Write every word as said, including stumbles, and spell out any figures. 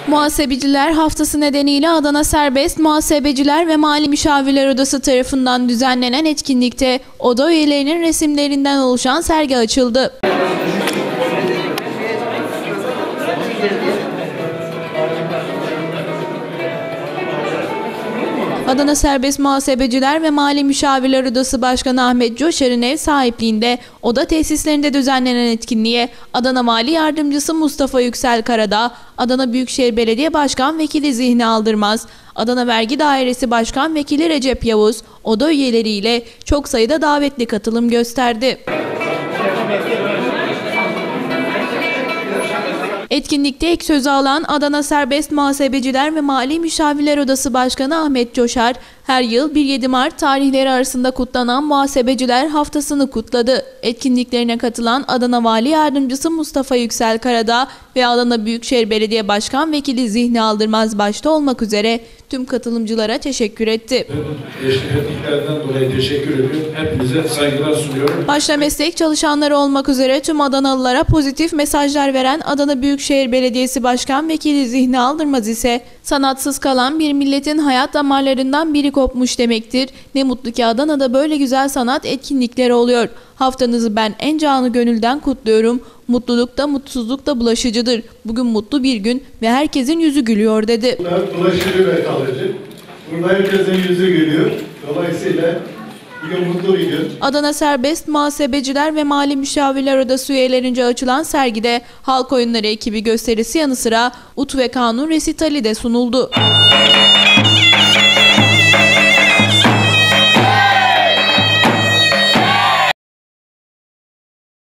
Muhasebeciler Haftası nedeniyle Adana Serbest Muhasebeciler ve Mali Müşavirler Odası tarafından düzenlenen etkinlikte oda üyelerinin resimlerinden oluşan sergi açıldı. Adana Serbest Muhasebeciler ve Mali Müşavirler Odası Başkanı Ahmet Coşar'ın ev sahipliğinde oda tesislerinde düzenlenen etkinliğe Adana Mali Yardımcısı Mustafa Yüksel Karadağ, Adana Büyükşehir Belediye Başkan Vekili Zihni Aldırmaz, Adana Vergi Dairesi Başkan Vekili Recep Yavuz, oda üyeleriyle çok sayıda davetli katılım gösterdi. Etkinlikte ilk sözü alan Adana Serbest Muhasebeciler ve Mali Müşavirler Odası Başkanı Ahmet Coşar, her yıl bir yedi Mart tarihleri arasında kutlanan Muhasebeciler Haftası'nı kutladı. Etkinliklerine katılan Adana Vali Yardımcısı Mustafa Yüksel Karadağ ve Adana Büyükşehir Belediye Başkan Vekili Zihni Aldırmaz başta olmak üzere tüm katılımcılara teşekkür etti. Teşekkürlerden dolayı teşekkür ediyorum. Hepinize saygılar sunuyorum. Başta meslek çalışanları olmak üzere tüm Adanalılara pozitif mesajlar veren Adana Büyükşehir Belediyesi Başkan Vekili Zihni Aldırmaz ise sanatsız kalan bir milletin hayat damarlarından biri kopmuş demektir. Ne mutlu ki Adana'da böyle güzel sanat etkinlikleri oluyor. Haftanızı ben en canı gönülden kutluyorum. Mutluluk da mutsuzluk da bulaşıcıdır. Bugün mutlu bir gün ve herkesin yüzü gülüyor dedi. Bulaşıcı ve kalıcı. Burada herkesin yüzü gülüyor. Dolayısıyla bugün mutlu bir gün. Adana Serbest Muhasebeciler ve Mali Müşavirler Odası üyelerince açılan sergide halk oyunları ekibi gösterisi yanı sıra ut ve kanun resitali de sunuldu.